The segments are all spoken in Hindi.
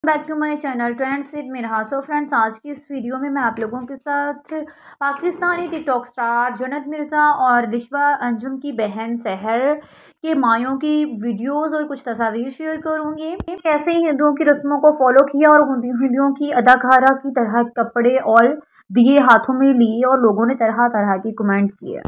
Back to my channel trends with Mirha. So friends, आज की इस वीडियो में मैं आप लोगों के साथ पाकिस्तानी टिकटॉक स्टार जन्नत मिर्ज़ा और रिश्वा अंजुम की बहन सहर के मायों की वीडियोस और कुछ तस्वीर शेयर करूंगी। कैसे हिंदुओं की रस्मों को फॉलो किया और हिंदुओं की अदाकारा की तरह कपड़े और दिए हाथों में लिए और लोगों ने तरह तरह की कमेंट किए।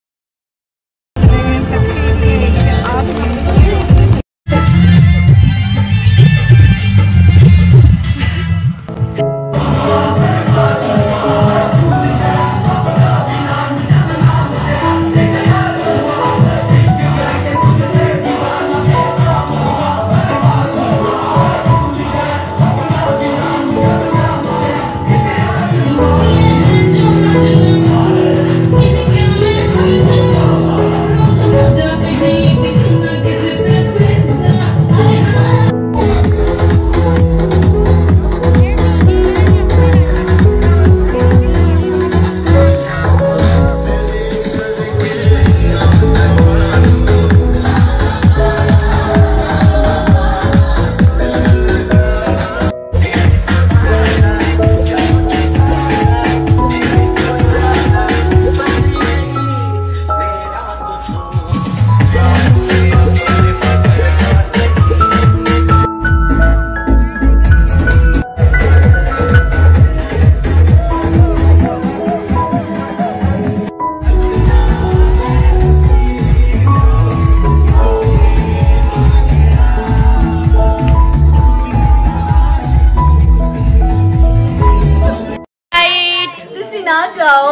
ना जाओ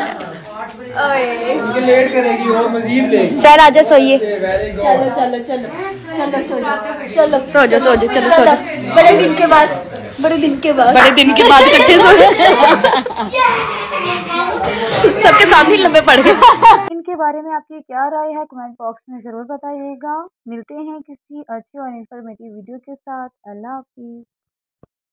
लेट करेगी और मजीद ले। चल आजा सोइए। चलो चलो चलो चलो सो जाओ। चलो सो जाओ सो जाओ। चलो सो जाओ। बड़े दिन के बाद इकट्ठे सो सबके सामने लंबे पड़ गए। इनके बारे में आपकी क्या राय है कमेंट बॉक्स में ज़रूर बताइएगा। मिलते हैं किसी अच्छी और इंफॉर्मेटिव वीडियो के साथ। अल्लाह हाफिज़।